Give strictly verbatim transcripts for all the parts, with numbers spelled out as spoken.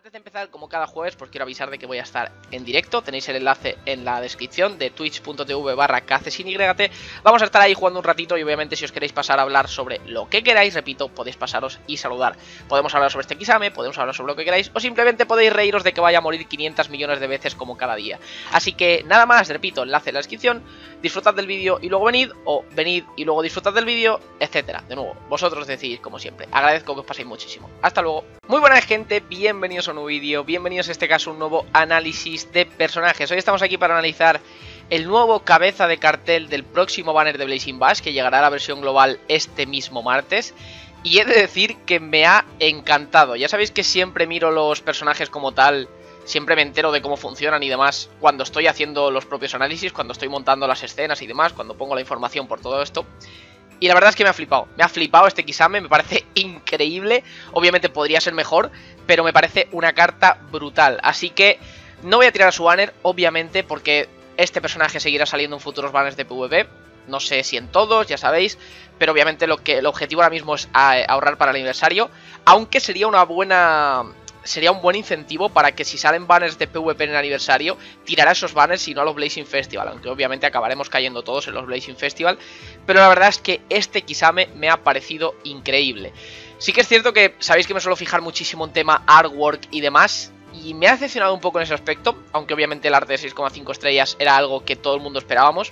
Antes de empezar, como cada jueves, pues quiero avisar de que voy a estar en directo. Tenéis el enlace en la descripción de twitch.tv barra kcsinyt. Vamos a estar ahí jugando un ratito y obviamente si os queréis pasar a hablar sobre lo que queráis, repito, podéis pasaros y saludar. Podemos hablar sobre este Kisame, podemos hablar sobre lo que queráis, o simplemente podéis reíros de que vaya a morir quinientos millones de veces como cada día. Así que nada más, repito, enlace en la descripción, disfrutad del vídeo y luego venid, o venid y luego disfrutad del vídeo, etcétera. De nuevo, vosotros decidís como siempre. Agradezco que os paséis muchísimo. Hasta luego. Muy buenas gente, bienvenidos a un nuevo vídeo, bienvenidos en este caso a un nuevo análisis de personajes. Hoy estamos aquí para analizar el nuevo cabeza de cartel del próximo banner de Blazing Bash, que llegará a la versión global este mismo martes. Y he de decir que me ha encantado. Ya sabéis que siempre miro los personajes como tal, siempre me entero de cómo funcionan y demás cuando estoy haciendo los propios análisis, cuando estoy montando las escenas y demás, cuando pongo la información por todo esto. Y la verdad es que me ha flipado, me ha flipado este Kisame, me parece increíble. Obviamente podría ser mejor, pero me parece una carta brutal. Así que no voy a tirar a su banner, obviamente, porque este personaje seguirá saliendo en futuros banners de PvP. No sé si en todos, ya sabéis, pero obviamente lo que el objetivo ahora mismo es ahorrar para el aniversario. Aunque sería una buena... sería un buen incentivo para que si salen banners de PvP en el aniversario, tirará esos banners y no a los Blazing Festival, aunque obviamente acabaremos cayendo todos en los Blazing Festival. Pero la verdad es que este Kisame me ha parecido increíble. Sí que es cierto que sabéis que me suelo fijar muchísimo en tema artwork y demás, y me ha decepcionado un poco en ese aspecto, aunque obviamente el arte de seis coma cinco estrellas era algo que todo el mundo esperábamos.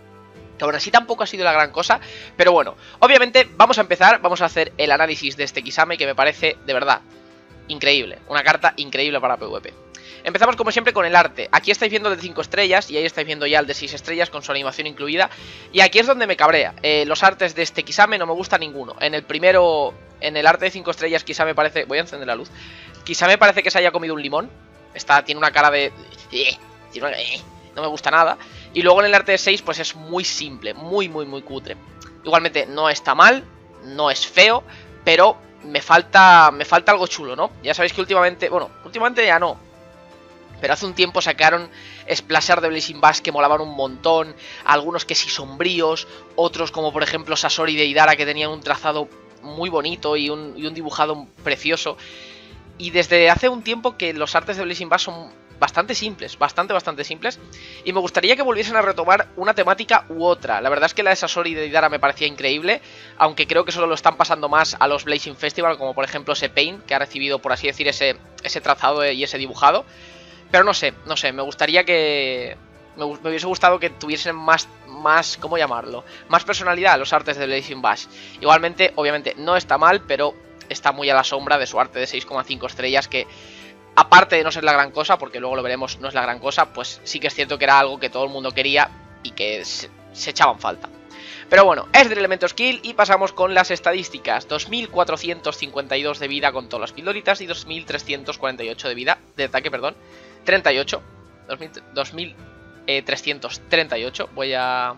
Que aún así tampoco ha sido la gran cosa, pero bueno, obviamente vamos a empezar, vamos a hacer el análisis de este Kisame, que me parece de verdad increíble, una carta increíble para PvP. Empezamos como siempre con el arte. Aquí estáis viendo el de cinco estrellas y ahí estáis viendo ya el de seis estrellas con su animación incluida. Y aquí es donde me cabrea. Eh, los artes de este Kisame no me gusta ninguno. En el primero, en el arte de cinco estrellas Kisame parece... Voy a encender la luz. Kisame parece que se haya comido un limón. Está, tiene una cara de... No me gusta nada. Y luego en el arte de seis pues es muy simple, muy muy muy cutre. Igualmente no está mal, no es feo, pero... Me falta, me falta algo chulo, ¿no? Ya sabéis que últimamente, bueno, últimamente ya no, pero hace un tiempo sacaron Splasher de Blazing Bash que molaban un montón. Algunos que sí sombríos, otros como por ejemplo Sasori de Idara, que tenían un trazado muy bonito y un, y un dibujado precioso. Y desde hace un tiempo que los artes de Blazing Bash son bastante simples, bastante, bastante simples. Y me gustaría que volviesen a retomar una temática u otra. La verdad es que la de Sasori de Idara me parecía increíble, aunque creo que solo lo están pasando más a los Blazing Festival, como por ejemplo ese Paint, que ha recibido, por así decir, ese, ese trazado y ese dibujado. Pero no sé, no sé, me gustaría que... Me, me hubiese gustado que tuviesen más, más, ¿cómo llamarlo? Más personalidad los artes de Blazing Bash. Igualmente, obviamente, no está mal, pero está muy a la sombra de su arte de seis coma cinco estrellas, que... aparte de no ser la gran cosa, porque luego lo veremos, no es la gran cosa, pues sí que es cierto que era algo que todo el mundo quería y que se, se echaban falta. Pero bueno, es del elemento skill y pasamos con las estadísticas. dos mil cuatrocientos cincuenta y dos de vida con todas las pildoritas y dos mil trescientos cuarenta y ocho de vida, de ataque, perdón, treinta y ocho, dos mil trescientos treinta y ocho. Voy a...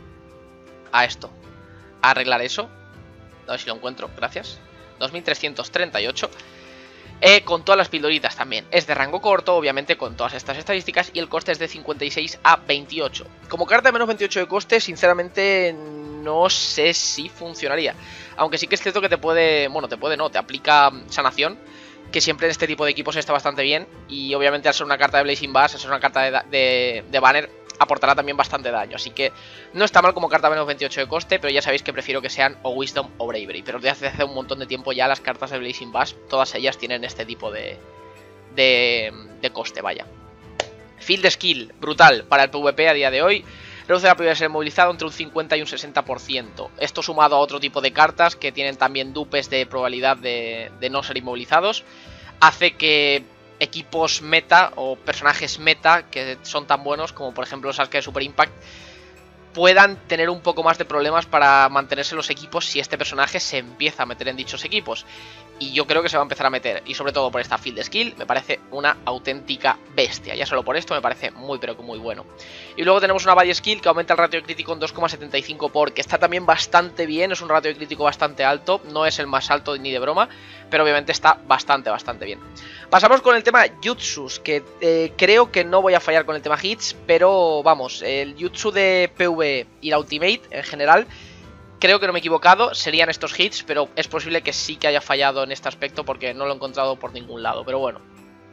a esto, a arreglar eso, a ver si lo encuentro, gracias. Dos mil trescientos treinta y ocho. Eh, con todas las pildoritas también. Es de rango corto, obviamente, con todas estas estadísticas. Y el coste es de cincuenta y seis a veintiocho. Como carta de menos veintiocho de coste, sinceramente no sé si funcionaría. Aunque sí que es cierto que te puede... Bueno, te puede no, te aplica sanación, que siempre en este tipo de equipos está bastante bien. Y obviamente al ser una carta de Blazing Bash, al ser una carta de, de, de banner, aportará también bastante daño. Así que no está mal como carta menos veintiocho de coste, pero ya sabéis que prefiero que sean o Wisdom o Bravery. Pero desde hace un montón de tiempo ya las cartas de Blazing Bash, todas ellas tienen este tipo de, de, de coste, vaya. Field Skill, brutal para el PvP a día de hoy. Reduce la probabilidad de ser movilizado entre un cincuenta y un sesenta por ciento. Esto sumado a otro tipo de cartas que tienen también dupes de probabilidad de, de no ser inmovilizados, hace que equipos meta o personajes meta que son tan buenos como por ejemplo los Asker de Super Impact puedan tener un poco más de problemas para mantenerse en los equipos si este personaje se empieza a meter en dichos equipos. Y yo creo que se va a empezar a meter, y sobre todo por esta Field Skill, me parece una auténtica bestia. Ya solo por esto me parece muy pero que muy bueno. Y luego tenemos una Body Skill que aumenta el ratio de crítico en dos coma setenta y cinco por, que está también bastante bien, es un ratio de crítico bastante alto, no es el más alto ni de broma, pero obviamente está bastante, bastante bien. Pasamos con el tema Jutsus, que eh, creo que no voy a fallar con el tema hits, pero vamos, el Jutsu de PvE y la Ultimate en general, creo que no me he equivocado, serían estos hits, pero es posible que sí que haya fallado en este aspecto porque no lo he encontrado por ningún lado, pero bueno.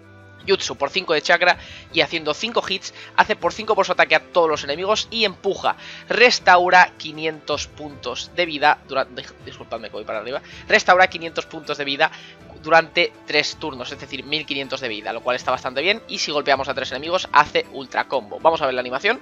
Jutsu por cinco de chakra y haciendo cinco hits, hace por cinco por su ataque a todos los enemigos y empuja. Restaura quinientos puntos de vida durante... Disculpadme que voy para arriba. Restaura quinientos puntos de vida durante tres turnos, es decir, mil quinientos de vida, lo cual está bastante bien. Y si golpeamos a tres enemigos, hace ultra combo. Vamos a ver la animación.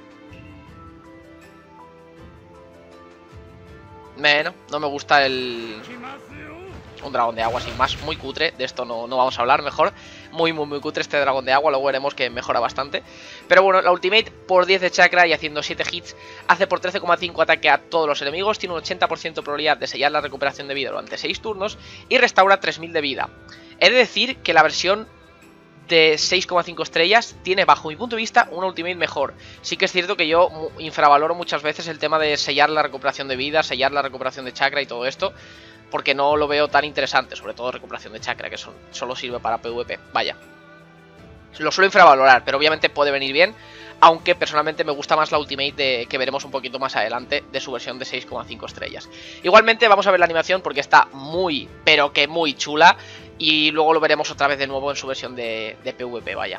Bueno, no me gusta el... Un dragón de agua sin más, muy cutre. De esto no, no vamos a hablar, mejor. Muy, muy, muy cutre este dragón de agua. Luego veremos que mejora bastante. Pero bueno, la ultimate por diez de chakra y haciendo siete hits, hace por trece coma cinco ataque a todos los enemigos. Tiene un ochenta por ciento de probabilidad de sellar la recuperación de vida durante seis turnos. Y restaura tres mil de vida. He de decir que la versión de seis coma cinco estrellas tiene, bajo mi punto de vista, una ultimate mejor. Sí que es cierto que yo infravaloro muchas veces el tema de sellar la recuperación de vida, sellar la recuperación de chakra y todo esto, porque no lo veo tan interesante, sobre todo recuperación de chakra, que son, solo sirve para PvP. Vaya, lo suelo infravalorar, pero obviamente puede venir bien, aunque personalmente me gusta más la ultimate de, que veremos un poquito más adelante, de su versión de seis coma cinco estrellas. Igualmente vamos a ver la animación porque está muy, pero que muy chula, y luego lo veremos otra vez de nuevo en su versión de, de PvP, vaya.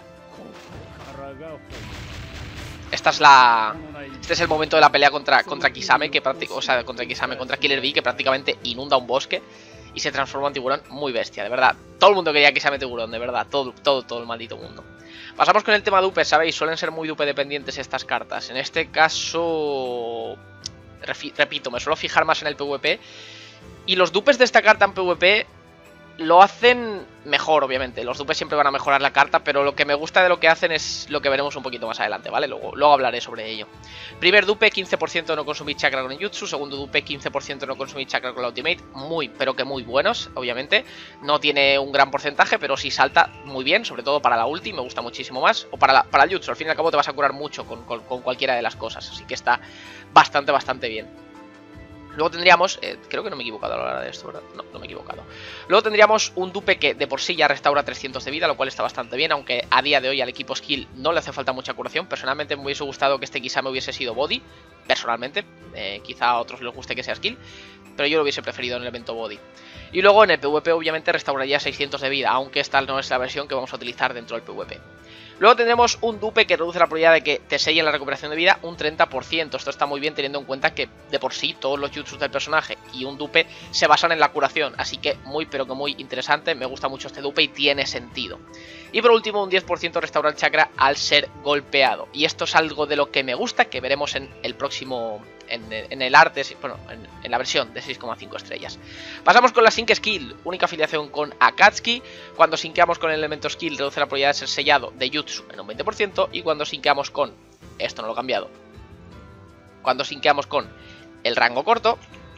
Esta es la... Este es el momento de la pelea contra, contra Kisame, que o sea, contra Kisame, contra Killer Bee, que prácticamente inunda un bosque y se transforma en tiburón muy bestia, de verdad. Todo el mundo quería Kisame tiburón, de verdad, todo, todo, todo el maldito mundo. Pasamos con el tema dupe, ¿sabéis? Suelen ser muy dupe dependientes estas cartas. En este caso, repito, me suelo fijar más en el PvP. Y los dupes de esta carta en PvP lo hacen mejor, obviamente. Los dupes siempre van a mejorar la carta, pero lo que me gusta de lo que hacen es lo que veremos un poquito más adelante, ¿vale? Luego, luego hablaré sobre ello. Primer dupe, quince por ciento de no consumir chakra con el jutsu. Segundo dupe, quince por ciento de no consumir chakra con la ultimate. Muy, pero que muy buenos, obviamente. No tiene un gran porcentaje, pero sí salta muy bien, sobre todo para la ulti, me gusta muchísimo más. O para, la, para el jutsu, al fin y al cabo te vas a curar mucho con, con, con cualquiera de las cosas. Así que está bastante, bastante bien. Luego tendríamos, eh, creo que no me he equivocado a la hora de esto, ¿verdad? No, no me he equivocado. Luego tendríamos un dupe que de por sí ya restaura trescientos de vida, lo cual está bastante bien, aunque a día de hoy al equipo skill no le hace falta mucha curación. Personalmente me hubiese gustado que este Kisame hubiese sido body, personalmente. Eh, quizá a otros les guste que sea skill, pero yo lo hubiese preferido en el evento body. Y luego en el PvP obviamente restauraría seiscientos de vida, aunque esta no es la versión que vamos a utilizar dentro del PvP. Luego tendremos un dupe que reduce la probabilidad de que te sellen la recuperación de vida un treinta por ciento. Esto está muy bien teniendo en cuenta que de por sí todos los jutsus del personaje y un dupe se basan en la curación. Así que muy pero que muy interesante, me gusta mucho este dupe y tiene sentido. Y por último un diez por ciento restaura el chakra al ser golpeado. Y esto es algo de lo que me gusta, que veremos en el próximo... En, en el arte, bueno, en, en la versión de seis coma cinco estrellas. Pasamos con la Sync Skill, única afiliación con Akatsuki. Cuando sinqueamos con el elemento Skill reduce la probabilidad de ser sellado de Jutsu en un veinte por ciento. Y cuando sinqueamos con, esto no lo he cambiado, cuando sinqueamos con el rango corto,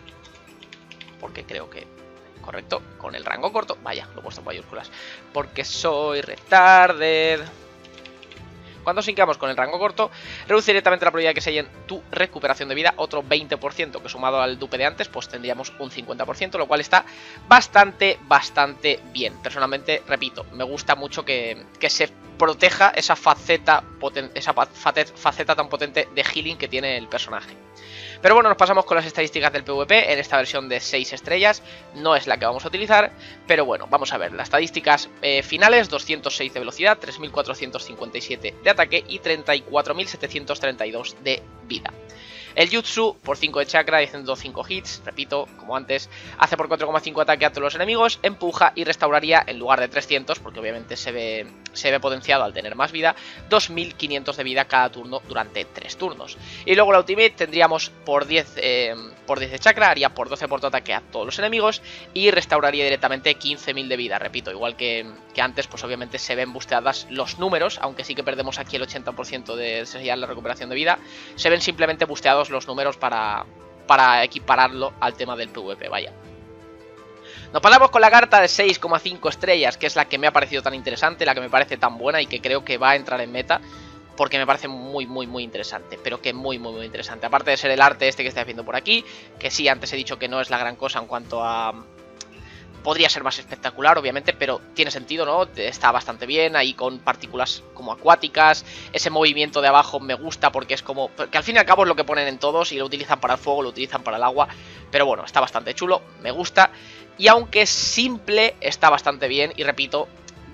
porque creo que, correcto, con el rango corto, vaya, lo he puesto en mayúsculas, porque soy retarded. Cuando sinqueamos con el rango corto, reduce directamente la probabilidad de que sellen tu recuperación de vida otro veinte por ciento, que sumado al dupe de antes, pues tendríamos un cincuenta por ciento, lo cual está bastante, bastante bien. Personalmente, repito, me gusta mucho que, que se proteja esa faceta, poten, esa faceta tan potente de healing que tiene el personaje. Pero bueno, nos pasamos con las estadísticas del PvP en esta versión de seis estrellas. No es la que vamos a utilizar, pero bueno, vamos a ver. Las estadísticas eh, finales, doscientos seis de velocidad, tres mil cuatrocientos cincuenta y siete de ataque y treinta y cuatro mil setecientos treinta y dos de vida. El jutsu por cinco de chakra y haciendo cinco hits, repito, como antes, hace por cuatro coma cinco ataque a todos los enemigos, empuja y restauraría en lugar de trescientos, porque obviamente se ve, se ve potenciado al tener más vida, dos mil quinientos de vida cada turno durante tres turnos. Y luego la ultimate tendríamos por diez, eh, por diez de chakra, haría por doce por ataque a todos los enemigos y restauraría directamente quince mil de vida, repito, igual que, que antes, pues obviamente se ven busteadas los números, aunque sí que perdemos aquí el ochenta por ciento de sellar la recuperación de vida, se ven simplemente busteados los números para, para equipararlo al tema del PvP, vaya. Nos pasamos con la carta de seis coma cinco estrellas, que es la que me ha parecido tan interesante, la que me parece tan buena y que creo que va a entrar en meta, porque me parece muy, muy, muy interesante, pero que muy, muy, muy interesante. Aparte de ser el arte este que estáis viendo por aquí, que sí, antes he dicho que no es la gran cosa en cuanto a... Podría ser más espectacular, obviamente, pero tiene sentido, ¿no? Está bastante bien, ahí con partículas como acuáticas. Ese movimiento de abajo me gusta porque es como... Que al fin y al cabo es lo que ponen en todos y lo utilizan para el fuego, lo utilizan para el agua. Pero bueno, está bastante chulo, me gusta. Y aunque es simple, está bastante bien. Y repito,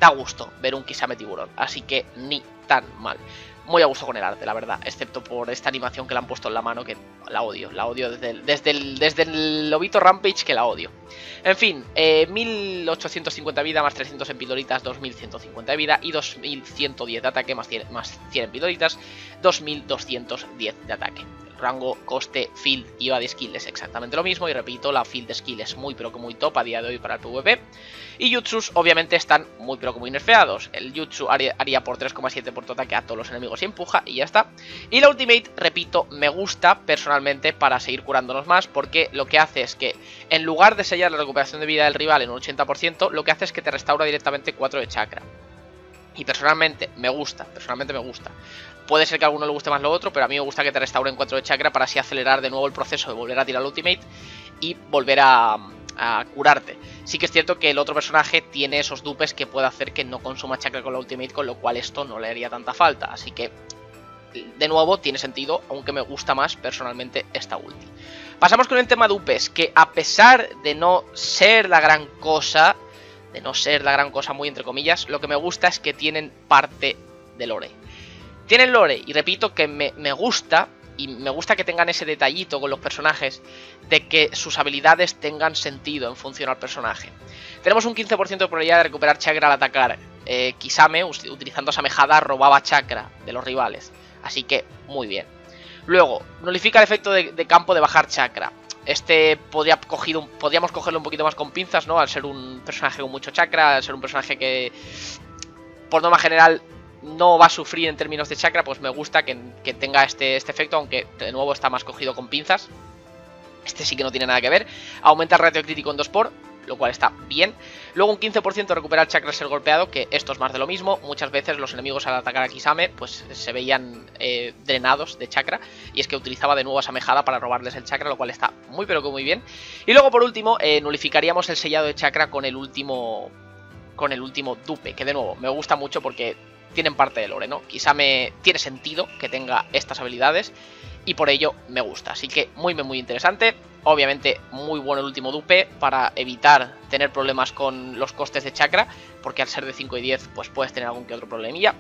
da gusto ver un Kisame tiburón, así que ni tan mal. Muy a gusto con el arte, la verdad, excepto por esta animación que le han puesto en la mano, que la odio, la odio desde el, desde el, desde el lobito Rampage, que la odio. En fin, eh, mil ochocientos cincuenta de vida, más trescientos en pildoritas, dos mil ciento cincuenta de vida y dos mil ciento diez de ataque, más cien, más cien en pildoritas, dos mil doscientos diez de ataque. Rango, coste, field y body skill es exactamente lo mismo. Y repito, la field skill es muy pero que muy top a día de hoy para el PvP. Y jutsus obviamente están muy pero que muy nerfeados. El jutsu haría, haría por tres coma siete por tu ataque a todos los enemigos y empuja y ya está. Y la ultimate, repito, me gusta personalmente para seguir curándonos más, porque lo que hace es que en lugar de sellar la recuperación de vida del rival en un ochenta por ciento, lo que hace es que te restaura directamente cuatro de chakra. Y personalmente me gusta, personalmente me gusta. Puede ser que a alguno le guste más lo otro, pero a mí me gusta que te restauren cuatro de chakra para así acelerar de nuevo el proceso de volver a tirar el ultimate y volver a, a curarte. Sí que es cierto que el otro personaje tiene esos dupes que puede hacer que no consuma chakra con la ultimate, con lo cual esto no le haría tanta falta. Así que, de nuevo, tiene sentido, aunque me gusta más personalmente esta ulti. Pasamos con el tema dupes, que a pesar de no ser la gran cosa, de no ser la gran cosa muy entre comillas, lo que me gusta es que tienen parte de lore. Tienen lore, y repito que me, me gusta, y me gusta que tengan ese detallito con los personajes, de que sus habilidades tengan sentido en función al personaje. Tenemos un quince por ciento de probabilidad de recuperar chakra al atacar. Eh, Kisame, utilizando esa mejada, robaba chakra de los rivales, así que muy bien. Luego, nulifica el efecto de, de campo de bajar chakra. Este podría cogido, podríamos cogerlo un poquito más con pinzas, ¿no? Al ser un personaje con mucho chakra, al ser un personaje que, por norma general, no va a sufrir en términos de chakra, pues me gusta que, que tenga este, este efecto, aunque de nuevo está más cogido con pinzas. Este sí que no tiene nada que ver. Aumenta el ratio crítico en dos por, lo cual está bien. Luego un quince por ciento recupera el chakra al ser golpeado, que esto es más de lo mismo. Muchas veces los enemigos al atacar a Kisame pues se veían eh, drenados de chakra, y es que utilizaba de nuevo esa mejada para robarles el chakra, lo cual está muy pero que muy bien. Y luego por último eh, nulificaríamos el sellado de chakra con el último con el último dupe, que de nuevo me gusta mucho porque tienen parte de lore, ¿no? Kisame tiene sentido que tenga estas habilidades y por ello me gusta, así que muy muy interesante. Obviamente muy bueno el último dupe para evitar tener problemas con los costes de chakra, porque al ser de cinco y diez pues puedes tener algún que otro problemilla.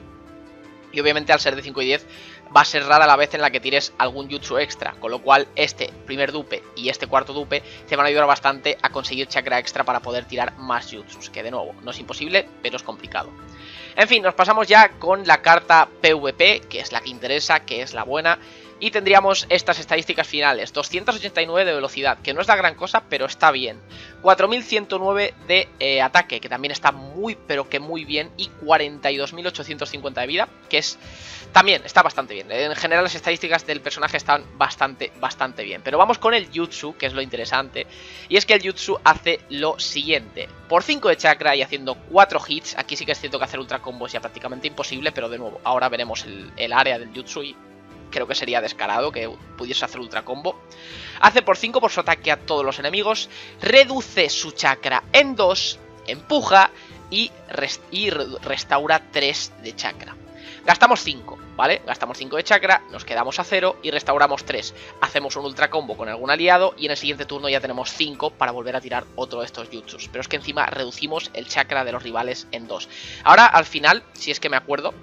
Y obviamente al ser de cinco y diez va a ser rara la vez en la que tires algún jutsu extra, con lo cual este primer dupe y este cuarto dupe te van a ayudar bastante a conseguir chakra extra para poder tirar más jutsus, que de nuevo no es imposible, pero es complicado. En fin, nos pasamos ya con la carta PvP, que es la que interesa, que es la buena. Y tendríamos estas estadísticas finales: doscientos ochenta y nueve de velocidad, que no es la gran cosa, pero está bien. cuatro mil ciento nueve de eh, ataque, que también está muy, pero que muy bien. Y cuarenta y dos mil ochocientos cincuenta de vida, que es también está bastante bien. En general las estadísticas del personaje están bastante, bastante bien. Pero vamos con el jutsu, que es lo interesante. Y es que el jutsu hace lo siguiente: por cinco de chakra y haciendo cuatro hits. Aquí sí que es cierto que hacer ultra combo es ya prácticamente imposible, pero de nuevo, ahora veremos el, el área del jutsu y creo que sería descarado que pudiese hacer ultra combo. Hace por cinco por su ataque a todos los enemigos, reduce su chakra en dos, empuja y, rest y restaura tres de chakra. Gastamos cinco, ¿vale? Gastamos cinco de chakra, nos quedamos a cero y restauramos tres. Hacemos un ultra combo con algún aliado y en el siguiente turno ya tenemos cinco para volver a tirar otro de estos jutsus. Pero es que encima reducimos el chakra de los rivales en dos. Ahora, al final, si es que me acuerdo,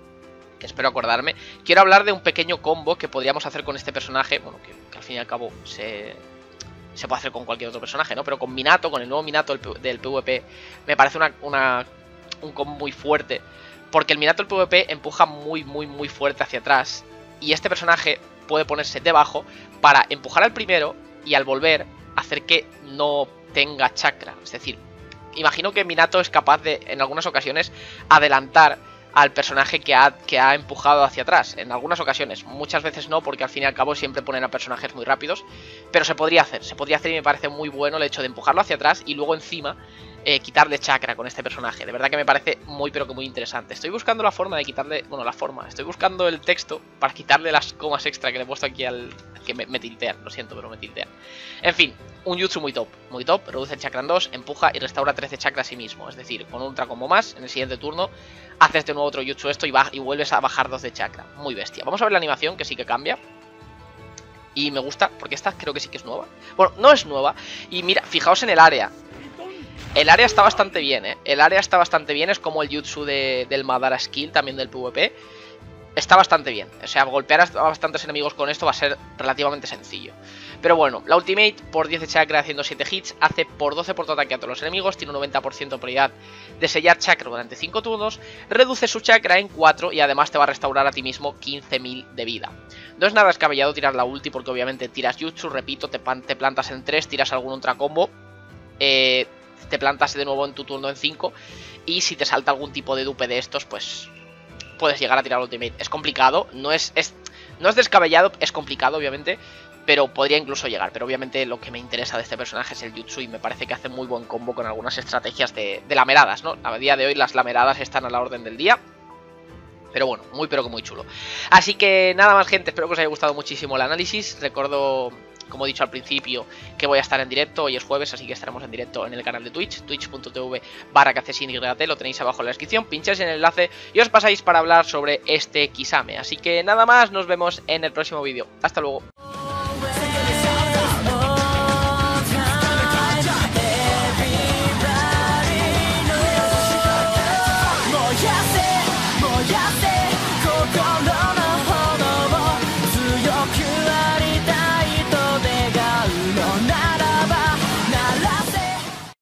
que espero acordarme, quiero hablar de un pequeño combo que podríamos hacer con este personaje, bueno, que, que al fin y al cabo se, se puede hacer con cualquier otro personaje, ¿no? Pero con Minato, con el nuevo Minato del, del PvP, me parece una, una, un combo muy fuerte, porque el Minato del PvP empuja muy, muy, muy fuerte hacia atrás, y este personaje puede ponerse debajo para empujar al primero y al volver hacer que no tenga chakra. Es decir, imagino que Minato es capaz de, en algunas ocasiones, adelantar al personaje que ha, que ha empujado hacia atrás. En algunas ocasiones, muchas veces no, porque al fin y al cabo siempre ponen a personajes muy rápidos, pero se podría hacer, se podría hacer y me parece muy bueno el hecho de empujarlo hacia atrás y luego encima eh, quitarle chakra con este personaje. De verdad que me parece muy pero que muy interesante. Estoy buscando la forma de quitarle, bueno, la forma, estoy buscando el texto para quitarle las comas extra que le he puesto aquí al... que me, me tiltean, lo siento, pero me tiltean. En fin, un jutsu muy top, muy top, reduce el chakra en dos, empuja y restaura trece chakra a sí mismo. Es decir, con un ultra combo más, en el siguiente turno haces de nuevo otro jutsu esto y, y vuelves a bajar dos de chakra. Muy bestia. Vamos a ver la animación, que sí que cambia. Y me gusta, porque esta creo que sí que es nueva. Bueno, no es nueva. Y mira, fijaos en el área. El área está bastante bien, ¿eh? El área está bastante bien, es como el jutsu de, del Madara Skill, también del PvP. Está bastante bien, o sea, golpear a bastantes enemigos con esto va a ser relativamente sencillo. Pero bueno, la ultimate por diez de chakra haciendo siete hits, hace por doce por ataque a todos los enemigos, tiene un noventa por ciento de probabilidad de sellar chakra durante cinco turnos, reduce su chakra en cuatro y además te va a restaurar a ti mismo quince mil de vida. No es nada descabellado tirar la ulti porque obviamente tiras jutsu, repito, te, te plantas en tres, tiras algún ultra combo, eh, te plantas de nuevo en tu turno en cinco y si te salta algún tipo de dupe de estos, pues puedes llegar a tirar ultimate. Es complicado, no es, es, no es descabellado, es complicado obviamente, pero podría incluso llegar. Pero obviamente lo que me interesa de este personaje es el jutsu y me parece que hace muy buen combo con algunas estrategias de, de lameradas, ¿no? A día de hoy las lameradas están a la orden del día. Pero bueno, muy pero que muy chulo. Así que nada más, gente, espero que os haya gustado muchísimo el análisis. Recuerdo, como he dicho al principio, que voy a estar en directo. Hoy es jueves, así que estaremos en directo en el canal de Twitch, twitch.tv barra kcsinygt, lo tenéis abajo en la descripción. Pincháis en el enlace y os pasáis para hablar sobre este Kisame. Así que nada más, nos vemos en el próximo vídeo. Hasta luego.